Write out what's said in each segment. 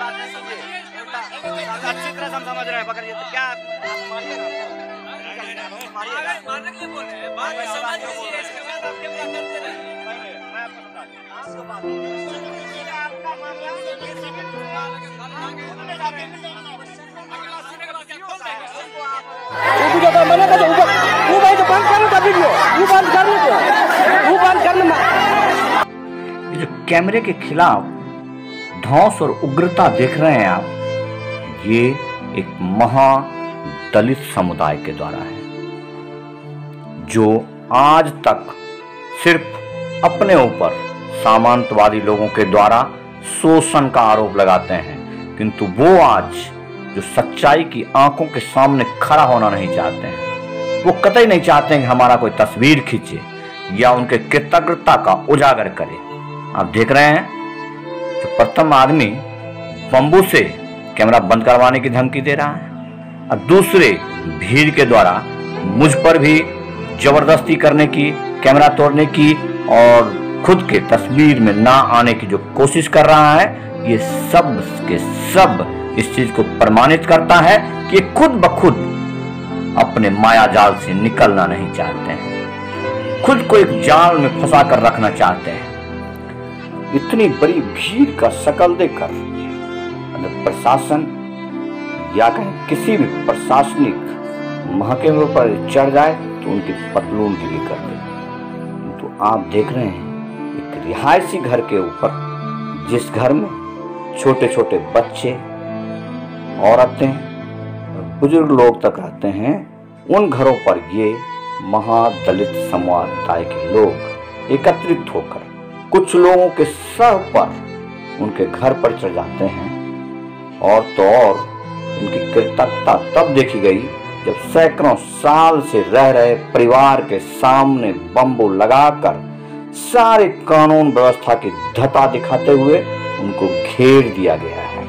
अच्छी तरह हम समझ रहे हैं, पकड़िए तो क्या मारने के लिए बोल रहे हैं, बात समझ लीजिए, इसके बाद आप क्या करते रहिए। आपका मामला ये जो कैमरे के खिलाफ धौंस और उग्रता देख रहे हैं आप, ये एक महा दलित समुदाय के द्वारा है, जो आज तक सिर्फ अपने ऊपर सामंतवादी लोगों के द्वारा शोषण का आरोप लगाते हैं, किंतु वो आज जो सच्चाई की आंखों के सामने खड़ा होना नहीं चाहते हैं। वो कतई नहीं चाहते हैं कि हमारा कोई तस्वीर खींचे या उनके कृतज्ञता का उजागर करे। आप देख रहे हैं जो प्रथम आदमी बंबू से कैमरा बंद करवाने की धमकी दे रहा है और दूसरे भीड़ के द्वारा मुझ पर भी जबरदस्ती करने की, कैमरा तोड़ने की और खुद के तस्वीर में ना आने की जो कोशिश कर रहा है, ये सब के सब इस चीज को प्रमाणित करता है कि ये खुद ब खुद अपने माया जाल से निकलना नहीं चाहते हैं, खुद को एक जाल में फंसा कर रखना चाहते हैं। इतनी बड़ी भीड़ का शकल देकर अगर प्रशासन या कहीं किसी भी प्रशासनिक महकमे पर चढ़ जाए तो उनकी पतलून ढीली कर दे। तो आप देख रहे हैं एक रिहायशी घर के ऊपर, जिस घर में छोटे छोटे बच्चे, औरतें, बुजुर्ग लोग तक रहते हैं, उन घरों पर ये महादलित समुदाय के लोग एकत्रित होकर कुछ लोगों के सर पर उनके घर पर चढ़ जाते हैं। और तो और इनकी कृतज्ञता तब देखी गई जब सैकड़ों साल से रह रहे परिवार के सामने बम्बू लगाकर सारे कानून व्यवस्था की धता दिखाते हुए उनको घेर दिया गया है।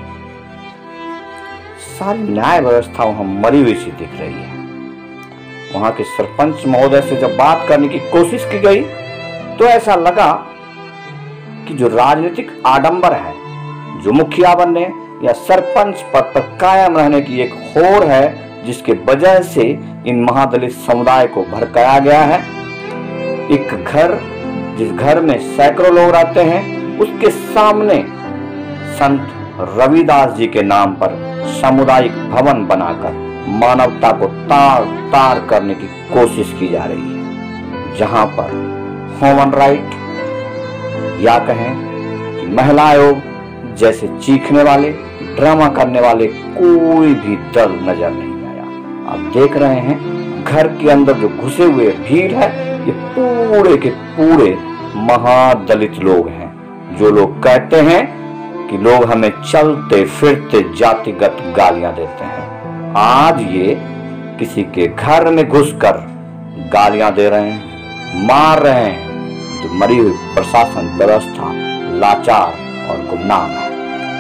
सारी न्याय व्यवस्था वहां मरी हुई सी दिख रही है। वहां के सरपंच महोदय से जब बात करने की कोशिश की गई तो ऐसा लगा कि जो राजनीतिक आडंबर है, जो मुखिया बनने या सरपंच पद पर कायम रहने की एक होड़ है, जिसके वजह से इन महादलित समुदाय को भड़काया गया है। एक घर, जिस घर में सैकड़ों लोग रहते हैं, उसके सामने संत रविदास जी के नाम पर सामुदायिक भवन बनाकर मानवता को तार तार करने की कोशिश की जा रही है, जहां पर ह्यूमन राइट या कहें कि महिला आयोग जैसे चीखने वाले, ड्रामा करने वाले कोई भी दल नजर नहीं आया। आप देख रहे हैं घर के अंदर जो घुसे हुए भीड़ है, ये पूरे के पूरे महादलित लोग हैं, जो लोग कहते हैं कि लोग हमें चलते फिरते जातिगत गालियां देते हैं। आज ये किसी के घर में घुसकर गालियां दे रहे हैं, मार रहे हैं, तो मरी हुई प्रशासन व्यवस्था लाचार और गुमनाम है।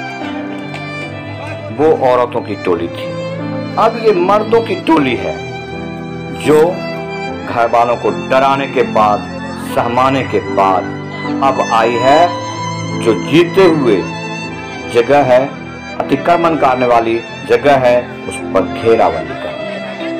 वो औरतों की टोली थी, अब ये मर्दों की टोली है, जो घर वालों को डराने के बाद, सहमाने के बाद अब आई है, जो जीते हुए जगह है, अतिक्रमण करने वाली जगह है, उस पर घेराबंदी करने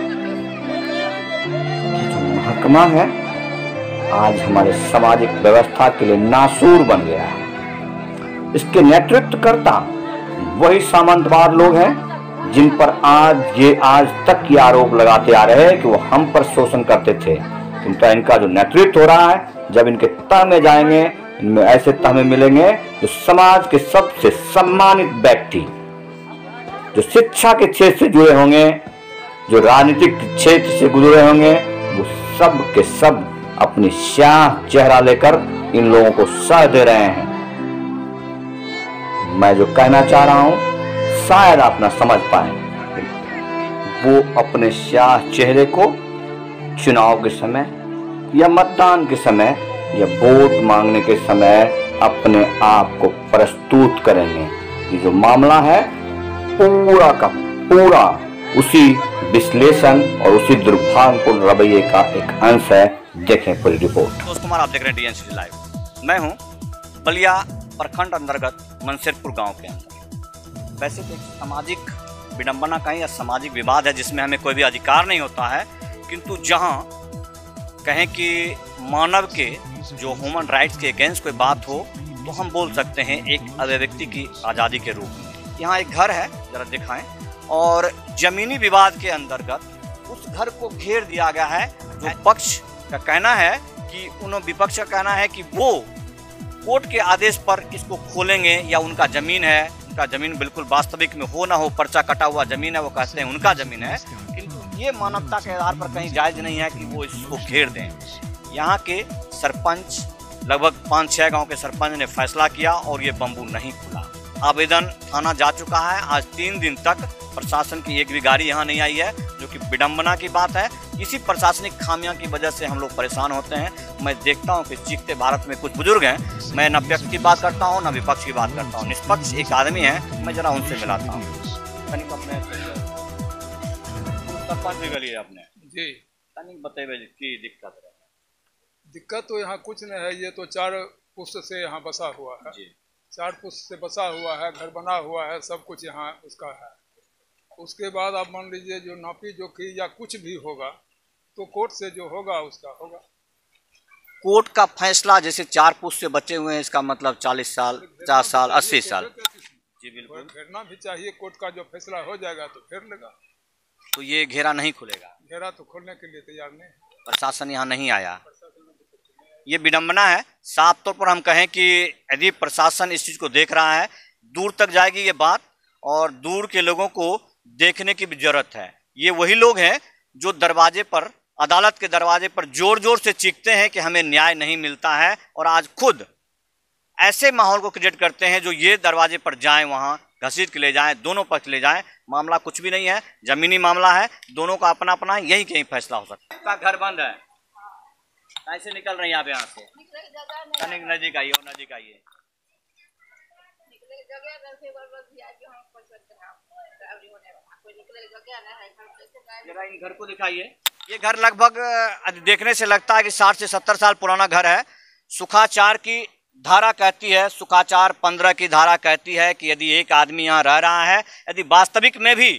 जो महकमा है, आज हमारे सामाजिक व्यवस्था के लिए नासूर बन गया है। इसके नेतृत्वकर्ता वही सामंतवाद लोग हैं, जिन पर आज तक ये आरोप लगाते आ रहे हैं कि वो हम पर शोषण करते थे। किंतु इनका जो नेतृत्व हो रहा है, जब इनके तह में जाएंगे, इनमें ऐसे तहमे मिलेंगे जो समाज के सबसे सम्मानित व्यक्ति, जो शिक्षा के क्षेत्र से जुड़े होंगे, जो राजनीतिक क्षेत्र से गुजरे होंगे, वो सब के सब अपनी स्याह चेहरा लेकर इन लोगों को सह दे रहे हैं। मैं जो कहना चाह रहा हूं, शायद आप ना समझ पाए। वो अपने स्याह चेहरे को चुनाव के समय या मतदान के समय या वोट मांगने के समय अपने आप को प्रस्तुत करेंगे। ये जो मामला है पूरा का पूरा उसी विश्लेषण और उसी दुर्भाग्यपूर्ण रवैये का एक अंश है। देखें पूरी रिपोर्ट। दोस्त कुमार, आप देख रहे हैं DNCD लाइव। मैं हूं बलिया प्रखंड अंतर्गत मनसेरपुर गांव के अंदर। वैसे तो एक सामाजिक विडंबना का या सामाजिक विवाद है जिसमें हमें कोई भी अधिकार नहीं होता है, किंतु जहां कहें कि मानव के जो ह्यूमन राइट्स के अगेंस्ट कोई बात हो तो हम बोल सकते हैं एक अभिव्यक्ति की आज़ादी के रूप में। यहाँ एक घर है, जरा दिखाएं, और जमीनी विवाद के अंतर्गत उस घर को घेर दिया गया है। जो पक्ष का कहना है कि विपक्ष का कहना है कि वो कोर्ट के आदेश पर इसको खोलेंगे या उनका जमीन है, उनका जमीन बिल्कुल वास्तविक में हो ना हो, पर्चा कटा हुआ जमीन है, वो कहते हैं उनका जमीन है, किंतु ये मानवता के आधार पर कहीं जायज नहीं है कि वो इसको घेर दें। यहाँ के सरपंच, लगभग 5-6 गांव के सरपंच ने फैसला किया और ये बम्बू नहीं खुला। आवेदन थाना जा चुका है। आज 3 दिन तक प्रशासन की एक भी गाड़ी यहाँ नहीं आई है, जो कि विडंबना की बात है। इसी प्रशासनिक खामियां की वजह से हम लोग परेशान होते हैं। मैं देखता हूँ कि चीखते भारत में कुछ बुजुर्ग हैं, मैं न पक्ष की बात करता हूँ न विपक्ष की बात करता हूँ, निष्पक्ष एक आदमी है, मैं जरा उनसे मिलाता हूँ। सरपंच भी गली अपने जी बताइए की दिक्कत है। दिक्कत तो यहाँ कुछ नहीं है, ये तो 4 पुश्त से यहाँ बसा हुआ है, 4 पुश्त से बसा हुआ है, घर बना हुआ है, सब कुछ यहाँ उसका है। उसके बाद आप मान लीजिए जो नापी जोखी या कुछ भी होगा तो कोर्ट से जो होगा उसका होगा। कोर्ट का फैसला जैसे 4 पुश्त से बचे हुए हैं, इसका मतलब 40 साल, 50 साल, 80 साल। जी बिल्कुल, घेरना भी चाहिए। कोर्ट का जो फैसला हो जाएगा तो घेर लेगा। तो ये घेरा नहीं खुलेगा, घेरा तो खोलने के लिए तैयार नहीं है। प्रशासन यहाँ नहीं आया, ये विडंबना है। साफ तौर पर हम कहें कि यदि प्रशासन इस चीज़ को देख रहा है, दूर तक जाएगी ये बात, और दूर के लोगों को देखने की भी जरूरत है। ये वही लोग हैं जो दरवाजे पर, अदालत के दरवाजे पर जोर जोर से चीखते हैं कि हमें न्याय नहीं मिलता है, और आज खुद ऐसे माहौल को क्रिएट करते हैं जो ये दरवाजे पर जाएं, वहाँ घसीट के ले जाएं, दोनों पक्ष ले जाएं। मामला कुछ भी नहीं है, जमीनी मामला है, दोनों का अपना अपना है, यही कहीं फैसला हो सकता है। घर बंद है, कैसे निकल रही हैं आप यहाँ से? कनिक नजदीक आइए, और नजदीक आइए। जरा इन घर को दिखाइए। ये घर लगभग देखने से लगता है कि 60 से 70 साल पुराना घर है। सुखाचार की धारा कहती है, सुखाचार 15 की धारा कहती है कि यदि एक आदमी यहाँ रह रहा है, यदि वास्तविक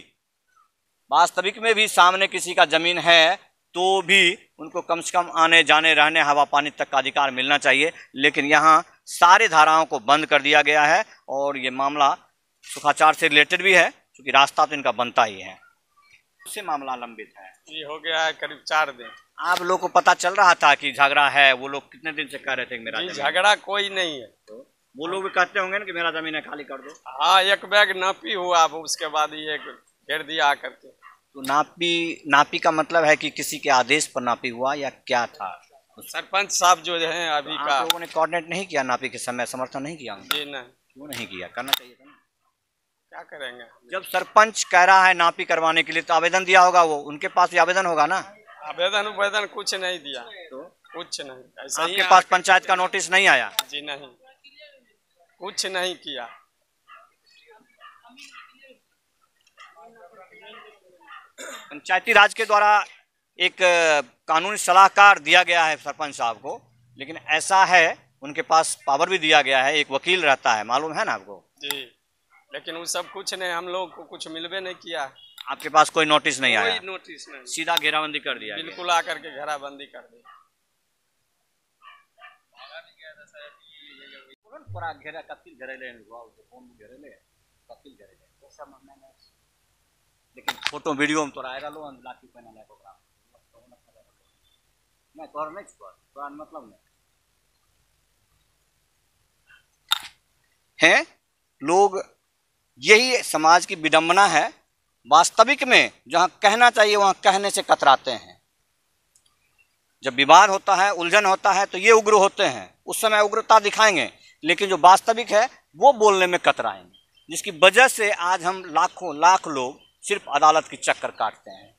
में भी सामने किसी का जमीन है, तो भी उनको कम से कम आने जाने, रहने, हवा पानी तक का अधिकार मिलना चाहिए। लेकिन यहाँ सारे धाराओं को बंद कर दिया गया है, और ये मामला सुखाचार से रिलेटेड भी है, क्योंकि रास्ता तो इनका बनता ही है। उससे मामला लंबित है, ये हो गया है करीब 4 दिन। आप लोग को पता चल रहा था कि झगड़ा है? वो लोग कितने दिन से कह रहे थे कि मेरा झगड़ा कोई नहीं है, तो वो लोग भी कहते होंगे ना कि मेरा जमीन है, खाली कर दो। हाँ, एक बैग नापी हुआ, उसके बाद ये घेर दिया आकर के। तो नापी का मतलब है कि किसी के आदेश पर नापी हुआ या क्या था? सरपंच साहब जो है अभी का, आप लोगों ने कोऑर्डिनेट नहीं किया नापी के समय, समर्थन नहीं किया? जी नहीं। क्यों नहीं किया? करना चाहिए था ना। क्या करेंगे? जब सरपंच कह रहा है नापी करवाने के लिए, तो आवेदन दिया होगा, वो उनके पास भी आवेदन होगा ना? आवेदन कुछ नहीं दिया, तो कुछ नहीं। ऐसा आपके पास पंचायत का नोटिस नहीं आया? जी नहीं, कुछ नहीं किया। पंचायती राज के द्वारा एक कानूनी सलाहकार दिया गया है सरपंच साहब को, लेकिन ऐसा है उनके पास पावर भी दिया गया है, एक वकील रहता है, मालूम है ना आपको? जी, लेकिन वो सब कुछ नहीं, हम लोग को कुछ मिलवे नहीं किया। आपके पास कोई नोटिस नहीं आया? कोई नोटिस नहीं, सीधा घेराबंदी कर दिया? बिल्कुल आकर के घेराबंदी कर दी। लेकिन फोटो वीडियो में तोरा लो लाठी पहना ले प्रोग्राम मैं तोर नहीं तोरा मतलब नहीं है। लोग, यही समाज की विडंबना है। वास्तविक में जहां कहना चाहिए वहां कहने से कतराते हैं। जब विवाद होता है, उलझन होता है, तो ये उग्र होते हैं, उस समय उग्रता दिखाएंगे, लेकिन जो वास्तविक है वो बोलने में कतराएंगे, जिसकी वजह से आज हम लाखों लाख लोग सिर्फ अदालत की चक्कर काटते हैं।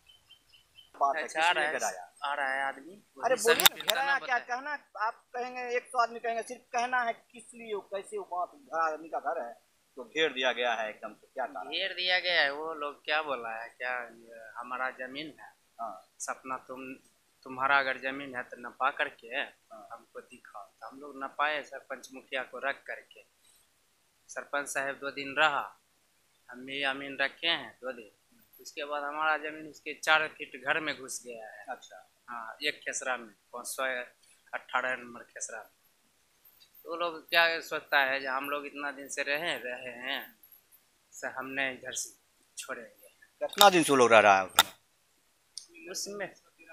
आ रहा है आदमी। अरे बोलिए ना, घेराया क्या कहना? आप कहेंगे 100 आदमी कहेंगे, सिर्फ कहना है किस लिए, कैसे आदमी का घर है तो घेर दिया गया है एकदम से, क्या घेर दिया गया है? वो लोग क्या बोला है, क्या हमारा जमीन है, सपना तुम्हारा अगर जमीन है तो नपा करके हमको दिखाओ। तो हम लोग नपाए सरपंच मुखिया को रख करके। सरपंच साहब 2 दिन रहा हम भी जमीन रखे हैं 2 दिन, उसके बाद हमारा जमीन उसके 4 फीट घर में घुस गया है। अच्छा। हाँ, एक खेसरा में 518 नंबर खेसरा में। तो लोग क्या सोचता है जो हम लोग इतना दिन से रहे हैं से हमने इधर से छोड़ेंगे। कितना दिन से वो लोग रह रहा है उसमें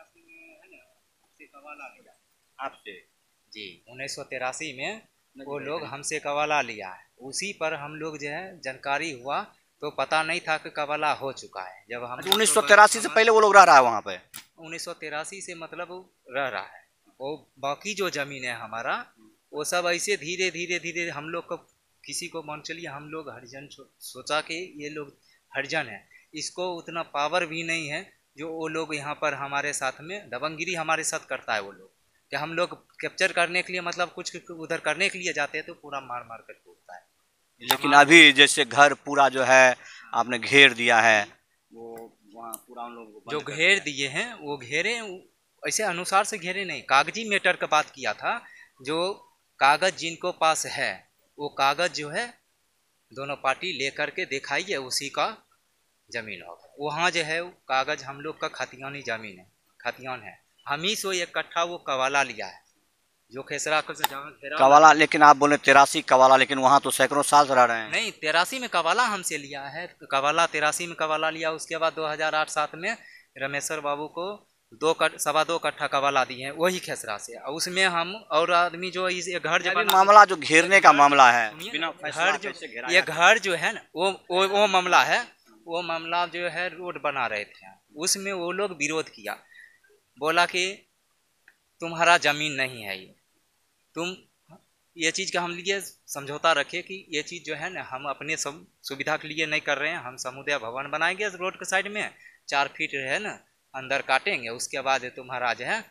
आपसे? जी 1983 में वो लोग हमसे कवाला लिया है। उसी पर हम लोग जो है जानकारी हुआ तो पता नहीं था कि कवाला हो चुका है। जब हम 1983 से पहले वो लोग रह रहा है वहाँ पे? 1983 से मतलब रह रहा है। वो बाकी जो जमीन है हमारा वो सब ऐसे धीरे धीरे धीरे हम लोग को किसी को मान चलिए हम लोग हरिजन सोचा कि ये लोग हरिजन है, इसको उतना पावर भी नहीं है जो वो लोग यहाँ पर हमारे साथ में दबंगगिरी हमारे साथ करता है। वो लोग कि हम लोग कैप्चर करने के लिए मतलब कुछ उधर करने के लिए जाते हैं तो पूरा मार मार कर होता है। लेकिन अभी जैसे घर पूरा जो है आपने घेर दिया है, वो वहाँ पूरा उन लोगों को जो घेर दिए हैं वो घेरे ऐसे अनुसार से घेरे नहीं, कागजी मैटर का बात किया था। जो कागज जिनको पास है वो कागज जो है दोनों पार्टी लेकर के दिखाइए, उसी का जमीन होगा। वहाँ जो है कागज हम लोग का खतियानी जमीन है, खतियान है। हम ही सो 1 कट्ठा वो कवाला लिया है जो खेसरा को जहाँ घेरा कवाला। लेकिन आप बोले 83 कवाला, लेकिन वहाँ तो सैकड़ों साल से रह रहे हैं। नहीं, 83 में कवाला हमसे लिया है। कवाला 83 में कवाला लिया। उसके बाद 2008-7 में रमेश्वर बाबू को 2.25 कट्ठा कवाला दिए हैं वही खेसरा से। उसमें हम और आदमी जो इस घर जो मामला जो घेरने का मामला है, घर जो ये घर जो है ना वो मामला है। वो मामला जो है रोड बना रहे थे, उसमें वो लोग विरोध किया, बोला कि तुम्हारा जमीन नहीं है, तुम ये चीज़ का हम लिए समझौता रखे कि ये चीज़ जो है ना हम अपने सब सुविधा के लिए नहीं कर रहे हैं। हम समुदाय भवन बनाएंगे रोड के साइड में, 4 फीट है ना अंदर काटेंगे, उसके बाद तुम्हारा जो है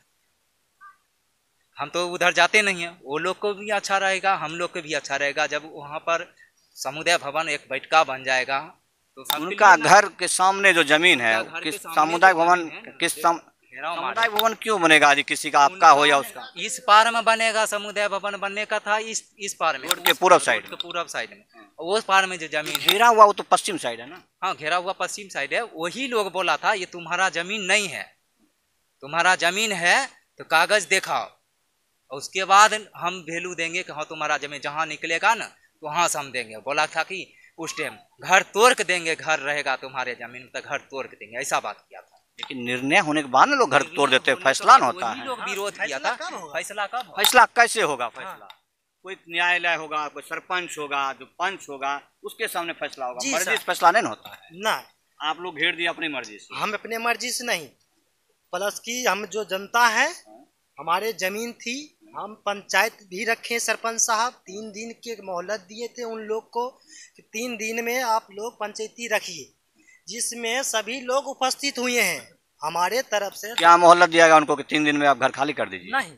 हम तो उधर जाते नहीं हैं, वो लोग को भी अच्छा रहेगा, हम लोग को भी अच्छा रहेगा। जब वहाँ पर समुदाय भवन एक बैठका बन जाएगा तो उनका घर के सामने जो जमीन है किस सामुदायिक भवन, किस सामुदायिक भवन क्यों बनेगा जी? किसी का आपका हो या उसका? इस पार में बनेगा, समुदाय भवन बनने का था इस पार में, रोड के पूरब साइड, पूरब साइड में। वो पार में जो जमीन घेरा हुआ वो तो पश्चिम साइड है ना? हाँ, घेरा हुआ पश्चिम साइड है। वही लोग बोला था ये तुम्हारा जमीन नहीं है, तुम्हारा जमीन है तो कागज दिखाओ, उसके बाद हम वैल्यू देंगे कि हाँ तुम्हारा जमीन जहाँ निकलेगा ना तो वहाँ से हम देंगे। बोला था कि उस टाइम घर तोड़ के देंगे, घर रहेगा तुम्हारे जमीन में तो घर तोड़ के देंगे, ऐसा बात किया था। लेकिन निर्णय होने के बाद ना लोग घर तोड़ देते हैं, फैसला ना होता है। लोग विरोध किया था। फैसला कब? फैसला कैसे होगा? फैसला कोई न्यायालय होगा, कोई सरपंच होगा, जो पंच होगा, उसके सामने फैसला होगा। मर्जी से फैसला नहीं होता है ना। आप लोग घेर दिए अपनी मर्जी से? हम अपने मर्जी से नहीं, प्लस की हम जो जनता है हमारे जमीन थी, हम पंचायत भी रखे। सरपंच साहब 3 दिन के मोहलत दिए थे उन लोग को कि 3 दिन में आप लोग पंचायती रखिए, जिसमें सभी लोग उपस्थित हुए हैं हमारे तरफ से। क्या मोहलत दिया गया उनको कि 3 दिन में आप घर खाली कर दीजिए? नहीं,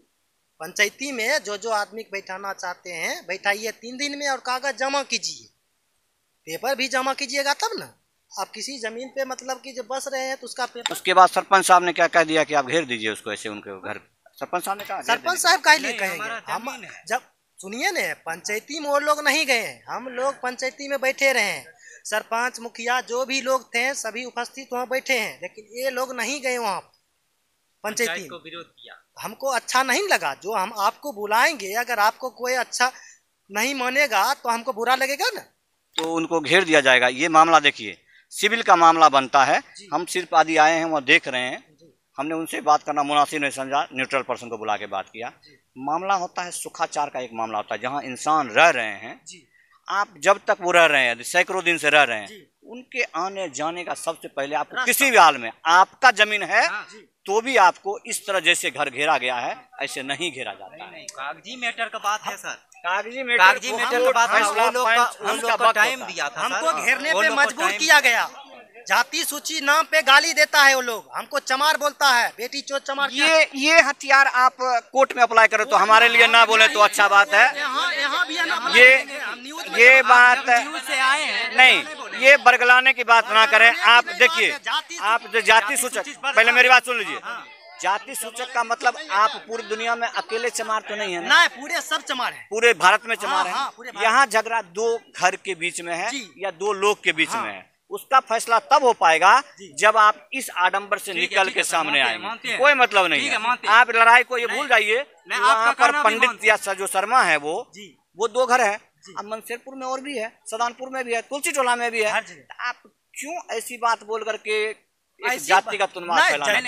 पंचायती में जो आदमी बैठाना चाहते हैं बैठाइए 3 दिन में, और कागज जमा कीजिए, पेपर भी जमा कीजिएगा तब ना आप किसी जमीन पे मतलब कि जब बस रहे हैं तो उसका पेपर। उसके बाद सरपंच साहब ने क्या कह दिया कि आप घेर दीजिए उसको, ऐसे उनके घर? सरपंच साहब ने कहा? सरपंच साहब का लिए कहेंगे हम, जब सुनिए ना पंचायती में वो लोग नहीं गए, हम लोग पंचायती में बैठे रहे हैं, सरपंच मुखिया जो भी लोग थे सभी उपस्थित वहाँ बैठे हैं, लेकिन ये लोग नहीं गए वहाँ पंचायती को विरोध किया। हमको अच्छा नहीं लगा। जो हम आपको बुलाएंगे, अगर आपको कोई अच्छा नहीं मानेगा तो हमको बुरा लगेगा ना, तो उनको घेर दिया जाएगा। ये मामला देखिए सिविल का मामला बनता है, हम सिर्फ आदि आए हैं वहाँ देख रहे हैं, हमने उनसे बात करना मुनासिब नहीं समझा, न्यूट्रल पर्सन को बुला के बात किया। मामला होता है सुखाचार का, एक मामला होता है जहाँ इंसान रह रहे हैं, आप जब तक वो रह रहे हैं, सैकड़ों दिन से रह रहे हैं, उनके आने जाने का सबसे पहले आपको किसी भी हाल में, आपका जमीन है तो भी आपको इस तरह जैसे घर घेरा गया है ऐसे नहीं घेरा जाता है। कागजी मैटर का बात है सर, कागजी मैटर का बात है। वो लोग का टाइम दिया था, हमको घेरने पे मजबूर किया गया। जाति सूची नाम पे गाली देता है वो लोग, हमको चमार बोलता है, बेटी चोर चमार। ये हथियार आप कोर्ट में अप्लाई करो तो हमारे लिए ना बोले तो अच्छा बात है। यहाँ भी ये बात नहीं, ये बरगलाने की बात ना करें। आप देखिए, आप जाति सूचक, पहले मेरी बात सुन लीजिए, जाति सूचक का मतलब आप पूरी दुनिया में अकेले चमार तो नहीं है ना, पूरे सब चमार है, पूरे भारत में चमार है। हाँ, यहाँ झगड़ा दो घर के बीच में है जी। या दो लोग के बीच में है, उसका फैसला तब हो पाएगा जब आप इस आडंबर से निकल के सामने आएंगे। कोई मतलब नहीं है, आप लड़ाई को ये भूल जाइए। वहाँ पर पंडित या जो शर्मा है वो दो घर है। अब मनसेरपुर में और भी है, सदानपुर में भी है, तुलसी टोला में भी है। आप क्यों ऐसी बात बोल करके एक जाति का तुलना फैलाएंगे?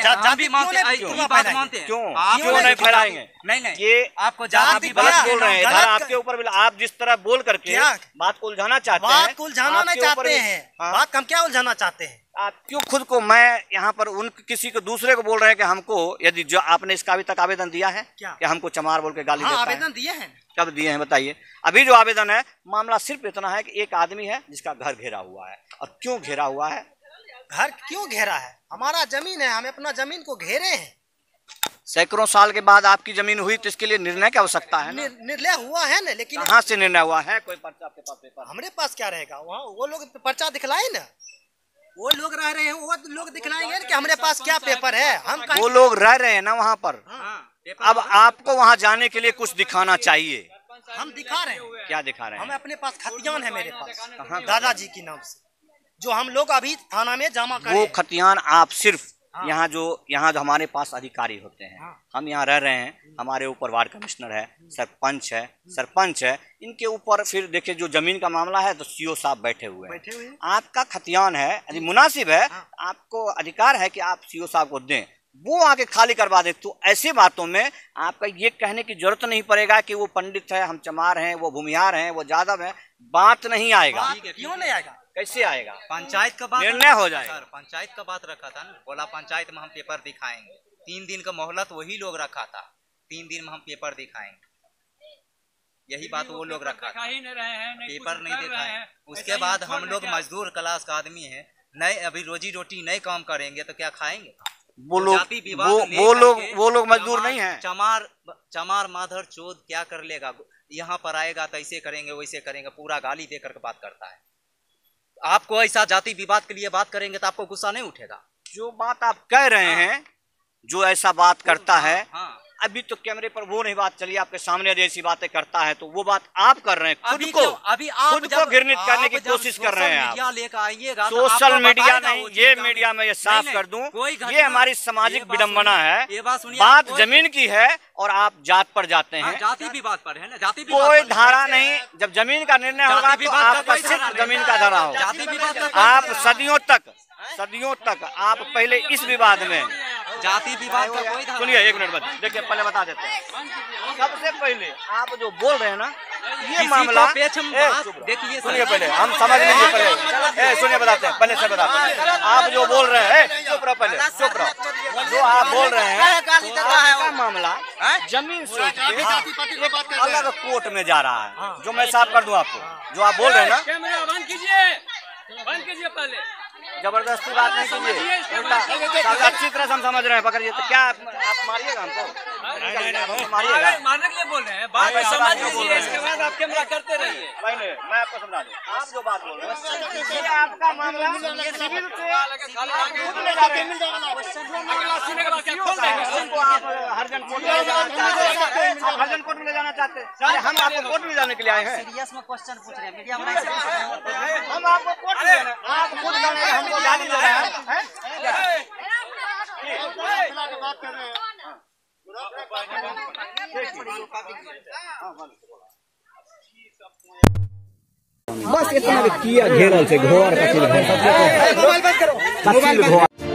क्यों नहीं फैलाएंगे? नहीं, ये आपको जाति गलत बोल रहे हैं। इधर आपके ऊपर आप जिस तरह बोल करके बात को उलझाना चाहते हैं, बात को उलझाना नहीं चाहते हैं, बात हम क्या उलझाना चाहते हैं? आप क्यों खुद को, मैं यहाँ पर उन किसी को दूसरे को बोल रहे हैं कि हमको, यदि जो आपने इसका अभी तक आवेदन दिया है कि हमको चमार बोल के गाली देता है? आवेदन दिए हैं। कब दिए हैं बताइए? अभी जो आवेदन है, मामला सिर्फ इतना है कि एक आदमी है जिसका घर घेरा हुआ है। और क्यों घेरा हुआ है? घर क्यों घेरा है? हमारा जमीन है, हमें अपना जमीन को घेरे हैं। सैकड़ों साल के बाद आपकी जमीन हुई तो इसके लिए निर्णय की आवश्यकता है ना? निर्णय हुआ है ना, लेकिन कहाँ से निर्णय हुआ है? कोई पर्चा आपके पास? पेपर हमारे पास क्या रहेगा? वहाँ वो लोग पर्चा दिखलाए ना, वो लोग रह रहे हैं, वो लोग दिखलाएंगे कि हमारे पास क्या पेपर है। हम वो लोग रह रहे हैं ना वहाँ पर। अब आपको वहाँ जाने के लिए कुछ दिखाना चाहिए। हम दिखा रहे हैं। क्या दिखा रहे हैं? हमें अपने पास खतियान है, मेरे पास दादाजी की नाम से, जो हम लोग अभी थाना में जमा करें। वो खतियान आप सिर्फ यहाँ जो हमारे पास अधिकारी होते हैं, हम यहाँ रह रहे हैं, हमारे ऊपर वार्ड कमिश्नर है, सरपंच है, इनके ऊपर फिर देखिए जो जमीन का मामला है तो सीओ साहब बैठे हुए हैं। आपका खतियान है, यदि मुनासिब है, आपको अधिकार है कि आप सीओ साहब को दें, वो आके खाली करवा दे। तो ऐसी बातों में आपका ये कहने की जरूरत नहीं पड़ेगा कि वो पंडित है, हम चमार हैं, वो भूमिहार हैं, वो यादव हैं। बात नहीं आएगा। क्यों नहीं आएगा? कैसे आएगा? पंचायत का बात निर्णय हो जाएगा। पंचायत का बात रखा था ना, बोला पंचायत में हम पेपर दिखाएंगे। 3 दिन का मोहलत वही लोग रखा था, 3 दिन में हम पेपर दिखाएंगे, यही बात वो लोग रखा था। पेपर नहीं दिखाए। उसके बाद हम लोग मजदूर क्लास का आदमी है, नए अभी रोजी रोटी नए काम करेंगे तो क्या खाएंगे? वो लोग मजदूर नहीं है। चमार माधर चोद क्या कर लेगा? यहाँ पर आएगा तो ऐसे करेंगे वैसे करेंगे, पूरा गाली देकर के बात करता है। आपको ऐसा जाति विवाद के लिए बात करेंगे तो आपको गुस्सा नहीं उठेगा? जो बात आप कह रहे हैं, जो ऐसा बात करता है, अभी तो कैमरे पर वो नहीं बात चली, आपके सामने जैसी बातें करता है तो वो बात आप कर रहे हैं। खुद को घृणित करने की कोशिश कर रहे हैं आप। सोशल मीडिया नहीं, ये मीडिया में ये साफ कर दूं, ये हमारी सामाजिक विडंबना है। बात जमीन की है और आप जात पर जाते हैं। जाति विवाद पर है ना, जाति कोई धारा नहीं। जब जमीन का निर्णय होगा तो आपका सिर्फ जमीन का धारा होगा। आप सदियों तक आप पहले इस विवाद में, जाति विवाद का कोई धारा। सुनिए एक मिनट बाद, देखिए पहले बता देते हैं। सबसे पहले आप जो बोल रहे हैं ना, ये मामला देखिए, सुनिए पहले हम समझ लेंगे। पहले सुनिए, बताते हैं, पहले से बताते हैं। आप जो बोल रहे हैं, चुप रहो, पहले चुप रहो। जो आप बोल रहे हैं आपका मामला जमीन से एक अलग कोर्ट में जा रहा है, जो मैं साफ कर दूं आपको। जो आप बोल रहे हैं ना, बंद कीजिए पहले, जबरदस्ती बात नहीं कीजिए। अच्छी तरह से हम समझ रहे हैं, पकड़िए। तो क्या आप मारिएगा हमको? नहीं, मारिएगा। मारने के लिए बोल रहे हैं, बात समझ लीजिए, इसके बाद आप कैमरा करते रहिए। पहले मैं आपको समझा दूं, आप जो बात बोल रहे हैं, ये आपका मामला ये सिविल से हरजन कोर्ट में ले जाना चाहते हैं। हम आपको कोर्ट में जाने के लिए आए हैं। सीरियस में क्वेश्चन पूछ रहे हैं, मीडिया में हम आपको कोर्ट में जाना, आप खुद जाने हमको गाली दे रहे हैं। बस इतना किया घेरल से घोर का